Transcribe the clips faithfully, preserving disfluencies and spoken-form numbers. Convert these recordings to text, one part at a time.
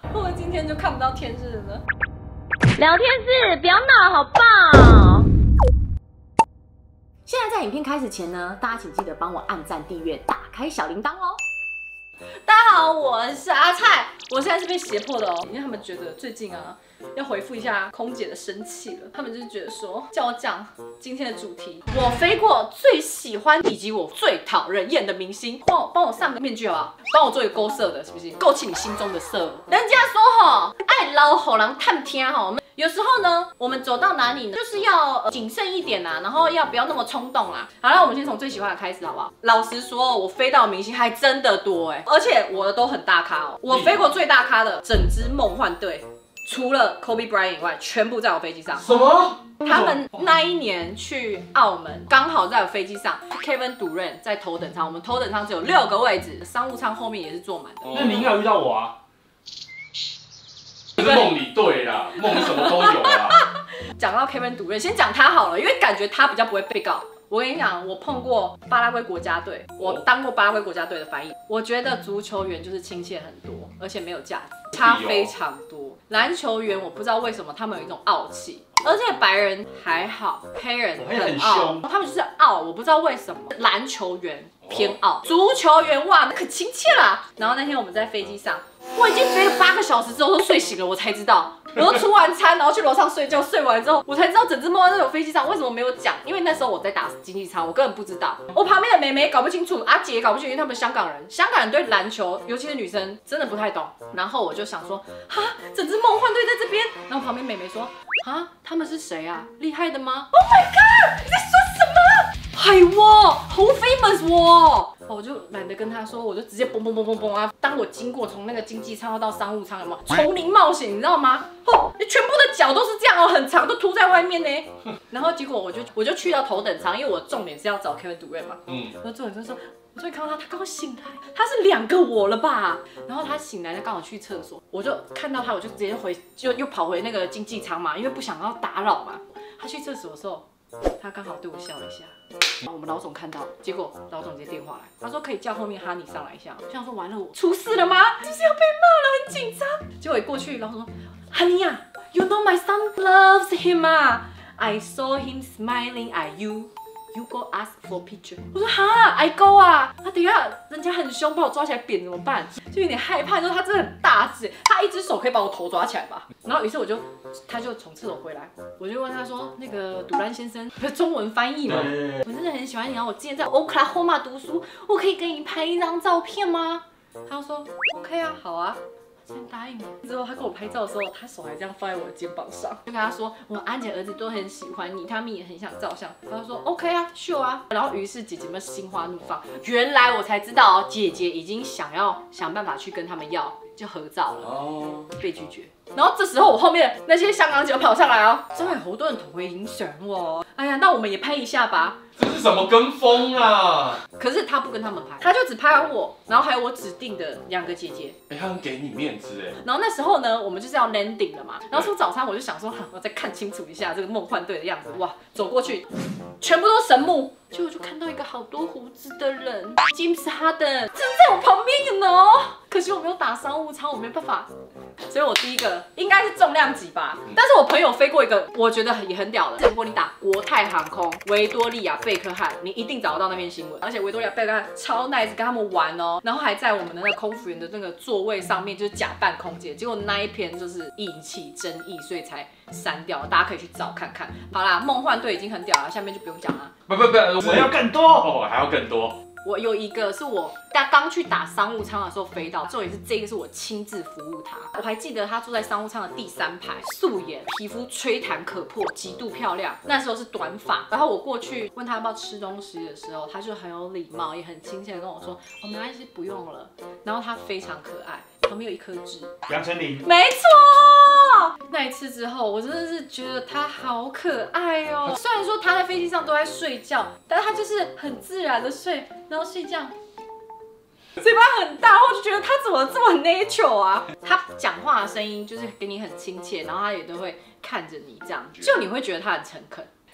会不会今天就看不到天日了呢？ 聊天室不要闹好不好？ 现在在影片开始前呢，大家请记得帮我按赞、订阅、打开小铃铛哦。 大家好，我是阿菜，我现在是被胁迫的哦，因为他们觉得最近啊要回复一下空姐的生气了，他们就是觉得说叫我讲今天的主题，我飞过最喜欢以及我最讨人厌的明星，帮我帮我上个面具好不好？帮我做一个勾色的，是不是？勾起你心中的色。人家说吼，爱老虎人探听吼。有时候呢，我们走到哪里呢，就是要谨慎一点啊，然后要不要那么冲动啊。好了，我们先从最喜欢的开始，好不好？老实说，我飞到的明星还真的多哎、欸，而且我的都很大咖哦。我飞过最大咖的整支梦幻队，除了 Kobe Bryant 以外，全部在我飞机上。 什么？ 他们那一年去澳门，刚好在我飞机上 ，Kevin Durant 在头等舱，我们头等舱只有六个位置，商务舱后面也是坐满的。 那你应该有遇到我啊。是梦里对啦，梦里什么都有啦。 讲到 Kevin Durant，先讲他好了，因为感觉他比较不会被告。我跟你讲，我碰过巴拉圭国家队，我当过巴拉圭国家队的翻译。我觉得足球员就是亲切很多，而且没有架子，差非常多。篮球员我不知道为什么他们有一种傲气，而且白人还好，黑人很傲，他们就是傲，我不知道为什么。篮球员偏傲，足球员哇，那可亲切啦。然后那天我们在飞机上。我已经飞了八个小时之后都睡醒了，我才知道，我都出完餐，然后去楼上睡觉，睡完之后我才知道整只梦幻队有飞机上，为什么没有讲？因为那时候我在打经济舱，我根本不知道。我旁边的妹妹搞不清楚，阿姐也搞不清楚，因为他们香港人，香港人对篮球，尤其是女生，真的不太懂。然后我就想说，哈，整只梦幻队在这边，然后旁边妹妹说，啊，他们是谁啊？厉害的吗 ？Oh my god！ 你在说什么？係喎，好 famous 喎！我就懒得跟他说，我就直接嘣嘣嘣嘣嘣啊！當我經過從那個經濟艙到商務艙，有沒有叢林冒險？你知道嗎？哦，全部的腳都是這樣哦，很長，都凸在外面呢。然後結果我就我就去到頭等艙，因為我重點是要找 Kevin Durant 嘛。嗯。然後重點就是說，我終於看到他，他剛醒來，他是兩個我了吧？然後他醒來，他剛好去廁所，我就看到他，我就直接回，就又跑回那個經濟艙嘛，因為不想要打擾嘛。他去廁所的時候。他剛好對我笑了一下，我們老總看到，結果老總接電話來，他說可以叫後面哈尼上來一下。我想說完了，我出事了嗎？就是要被罵了，很緊張。結果一過去，老總說哈尼呀 ，You know my son loves him 啊 ，I saw him smiling at you。You go ask for picture。我說哈 ，I go 啊，他等一下人家很兇，把我抓起來扁怎麼辦？就有點害怕，就是他真的很大隻，他一隻手可以把我頭抓起來吧。然後於是我就，他就從廁所回來，我就問他說，那個杜蘭先生，中文翻譯嘛，我真的很喜歡你，然後我之前在 Oklahoma 讀書，我可以跟你拍一張照片嗎？他就說 OK 啊，好啊。先答應了。之後他跟我拍照的時候，他手還這樣放在我的肩膀上，就跟他說，我安姐兒子都很喜歡你，他們也很想照相。他就說 OK 啊，秀啊。然後於是姐姐們心花怒放，原來我才知道哦，姐姐已經想要想辦法去跟他們要就合照了，哦，被拒絕。然後這時候我後面那些香港姐跑上來哦，真係好多人同我影相哦。哎呀，那我們也拍一下吧。 這是什麼跟風啊？ 可是他不跟他們拍，他就只拍我，然後還有我指定的兩個姐姐。 哎、欸，他很給你面子哎。 然後那時候呢，我們就是要 landing 了嘛。然後吃早餐我就想說，我再看清楚一下這個夢幻隊的樣子。哇，走過去，全部都神木。結果我就看到一個好多鬍子的人 ，James Harden 正在我旁邊呢。可惜我沒有打商務艙，我沒辦法。所以我第一個應該是重量級吧。但是我朋友飛過一個，我覺得也很屌的。如果你打國泰航空維多利亞貝克漢，你一定找得到那篇新聞。而且維多利亞貝克漢超 nice，跟他們玩哦，然後還在我們的那個空服員的那個座位上面，就是假扮空姐。結果那一篇就是引起爭議，所以才刪掉。大家可以去找看看。好啦，夢幻隊已經很屌了，下面就不用講了。 不不不，我要更多哦，還要更多。 我有一個是我剛剛去打商務艙的時候飛到，重點是這個是我親自服務他。我還記得他坐在商務艙的第三排，素顏，皮膚吹彈可破，極度漂亮。那時候是短髮，然後我過去問他要不要吃東西的時候，他就很有禮貌，也很親切的跟我說：“哦，沒關係，不用了。”然後他非常可愛，旁邊有一顆痣， 楊丞琳， 沒錯。那一次之後，我真的是覺得他好可愛哦。雖然說他在飛機上都在睡覺，但他就是很自然的睡，然後睡覺。嘴巴很大，我就覺得他怎麼這麼 natural 啊？他講話的聲音就是給你很親切，然後他也都會看着你這樣，就你會覺得他很誠懇。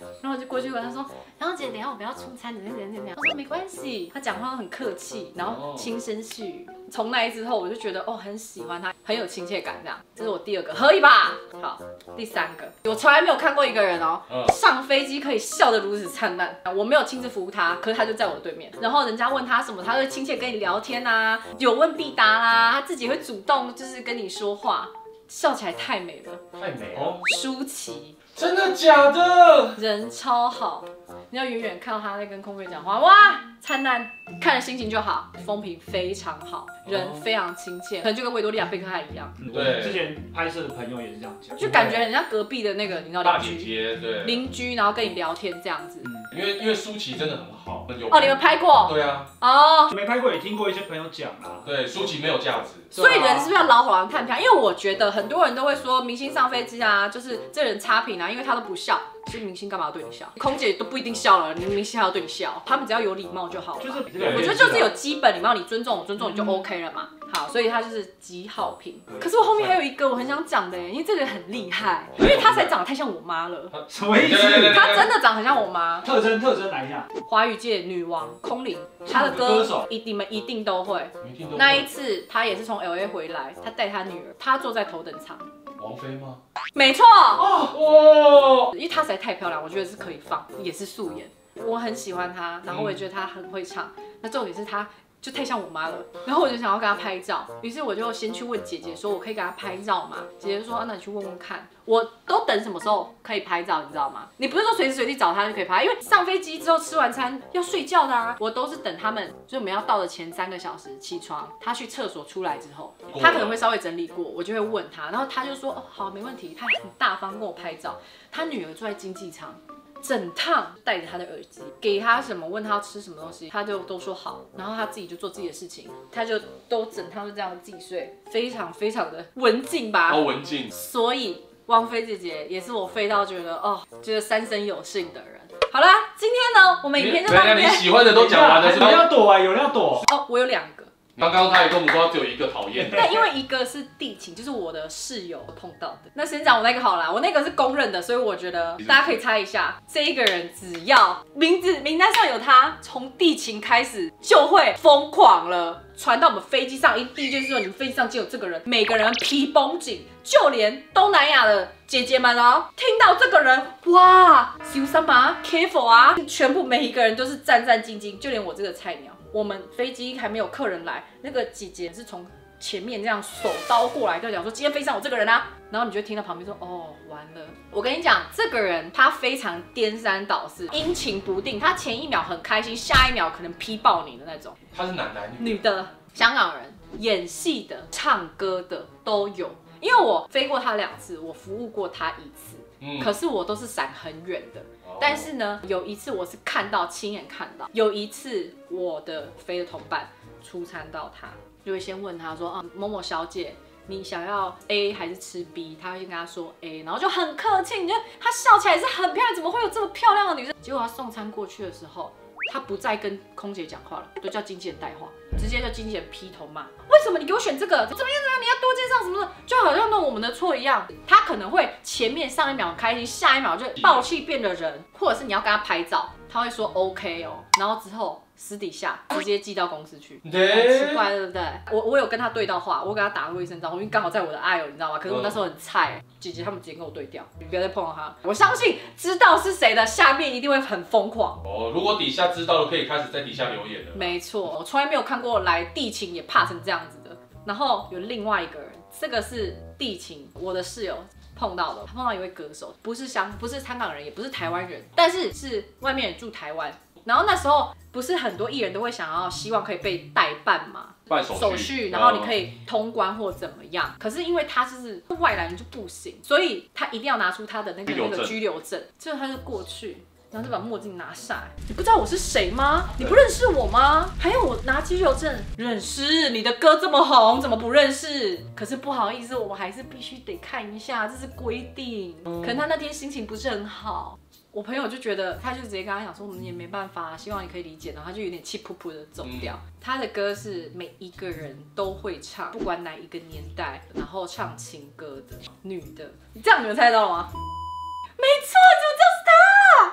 然后我就过去问他说，然后姐，等一下我们要出餐，怎样怎样怎样。他说没关系，他讲话很客气，然后轻声细语。从那一之后，我就觉得哦，很喜欢他，很有亲切感，这样。这是我第二个，可以吧？好，第三个，我从来没有看过一个人哦，嗯、上飞机可以笑得如此灿烂。我没有亲自服务他，可是他就在我的对面。然后人家问他什么，他会亲切跟你聊天啊，有问必答啦，他自己会主动就是跟你说话，笑起来太美了， 太美了。 舒淇。 真的假的？ 人超好，你要远远看到他在跟空姐讲话，哇，灿烂，看着心情就好，风评非常好，人非常亲切，可能就跟维多利亚贝克汉一样。 对，之前拍摄的朋友也是这样讲， 就感觉很像隔壁的那个，你知道大邻居， 姐姐，对， 邻居，然后跟你聊天这样子。 因为因为舒淇真的很好，有哦，你们拍过？ 对啊。 哦， 没拍过也听过一些朋友讲啊。 对，舒淇没有价值。 所以人是不是要老好人看票？因为我觉得很多人都会说明星上飞机啊，就是这人差评啊，因为他都不笑。其实明星干嘛要对你笑？空姐都不一定笑了，你明星还要对你笑，他们只要有礼貌就好了。 就是我觉得就是有基本礼貌，你尊重我，尊重你就 OK 了嘛。好，所以他就是极好评。可是我后面还有一个我很想讲的，因为这个人很厉害，因为他才长得太像我妈了。 什么意思？ 他真的长得很像我妈。 特征特征来一下。 华语界女王空灵，她的歌一你们一定都会。那一次他也是从 L A 回来，他带他女儿，他坐在头等舱。 王菲吗？ 没错。 哦， 因为她实在太漂亮，我觉得是可以放，也是素颜。我很喜欢她，然后我也觉得她很会唱。那重点是她就太像我妈了，然后我就想要跟她拍照，于是我就先去问姐姐说，我可以给她拍照吗？姐姐说，啊，那你去问问看。我都等什么时候可以拍照，你知道吗？你不是说随时随地找她就可以拍，因为上飞机之后吃完餐要睡觉的啊。我都是等他们，就我们要到的前三个小时起床，她去厕所出来之后，她可能会稍微整理过，我就会问她，然后她就说，哦，好，没问题。她很大方跟我拍照，她女儿坐在经济舱。整趟戴着他的耳机，给他什么，问他要吃什么东西，他就都说好，然后他自己就做自己的事情，他就都整趟就这样自己睡，非常非常的文静吧。 哦，文静。 所以汪菲姐姐也是我飞到觉得哦，觉得三生有幸的人。好啦，今天呢，我们影片就到这边。 你喜欢的都讲完了， 有人要躲啊，有人要躲。 哦，我有两个。 刚刚他也跟我们说只有一个讨厌的， 但因为一个是地勤，就是我的室友碰到的。那先讲我那个好啦，我那个是公认的，所以我觉得大家可以猜一下，这一个人只要名字名单上有他，从地勤开始就会疯狂了，传到我们飞机上。一第一件事说，你们飞机上就有这个人，每个人皮绷紧，就连东南亚的姐姐们哦，听到这个人，哇，小三嘛 ，careful 啊，全部每一个人都是战战兢兢，就连我这个菜鸟。我们飞机还没有客人来，那个姐姐是从前面这样手刀过来，就讲说今天飞机上有这个人啊，然后你就听到旁边说哦完了。我跟你讲，这个人他非常颠三倒四，阴晴不定，他前一秒很开心，下一秒可能劈爆你的那种。 他是男男女？ 女的，香港人，演戏的、唱歌的都有。因为我飞过他两次，我服务过他一次，嗯、可是我都是闪很远的。但是呢，有一次我是看到，亲眼看到。有一次我的飞的同伴出餐到他，就会先问他说：“啊，某某小姐，你想要 A 还是吃 B？” 他会先跟他说 A， 然后就很客气，你觉得他笑起来也是很漂亮，怎么会有这么漂亮的女生？结果他送餐过去的时候，他不再跟空姐讲话了，都叫经纪人带话，直接叫经纪人劈头骂：“为什么你给我选这个？怎么样怎么样？你要多介绍什么的，就好像弄我们的错一样。”他可能会前面上一秒很开心，下一秒就暴气变的人，或者是你要跟他拍照，他会说 OK 哦，然后之后私底下直接寄到公司去，很奇怪对不对？我我有跟他对到话，我给他打个卫生账，因为刚好在我的 I O 你知道吗？可是我那时候很菜，姐姐他们直接跟我对调，你不要再碰到他。我相信知道是谁的下面一定会很疯狂哦。如果底下知道了，可以开始在底下留言了。 没错，我从来没有看过来地勤也怕成这样子的。然后有另外一个人，这个是地勤，我的室友碰到的，他碰到一位歌手，不是香，不是香港人，也不是台湾人，但是是外面人住台湾。然后那时候不是很多艺人都会想要希望可以被代办嘛， 办手续， 手续，然后你可以通关或怎么样。可是因为他就是外来人就不行，所以他一定要拿出他的那个那个居留证，结果他就过去。然后就把墨镜拿下来，你不知道我是谁吗？你不认识我吗？还要我拿居留证？认识，你的歌这么红，怎么不认识？可是不好意思，我们还是必须得看一下，这是规定。可能他那天心情不是很好，我朋友就觉得，他就直接跟他讲说，我们也没办法，希望你可以理解。然后他就有点气噗噗的走掉。嗯、他的歌是每一个人都会唱，不管哪一个年代，然后唱情歌的女的，这样你们猜得到了吗？没错，怎么就是他？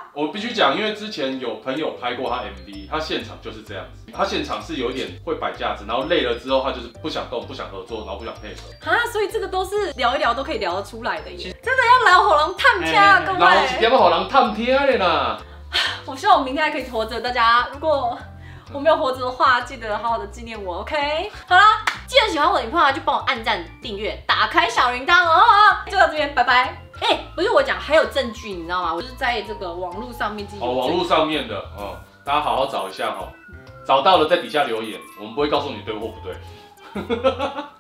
我必须讲，因为之前有朋友拍过他 M V， 他现场就是这样子，他现场是有点会摆架子，然后累了之后他就是不想动、不想合作，然后不想配合。 啊，所以这个都是聊一聊都可以聊得出来的耶，真的要聊火龙探天啊，各位。 然后几点要好人探天的啦。 我希望我明天还可以活着，大家如果我没有活着的话，记得好好的纪念我 ，OK？ 好啦，记得喜欢我的影片的话，就帮我按赞、订阅、打开小铃铛哦。就到这边，拜拜。哎、欸，不是我讲，还有证据，你知道吗？我就是在这个网络上面自己哦，网络上面的哦，大家好好找一下哦，找到了在底下留言，我们不会告诉你对或不对。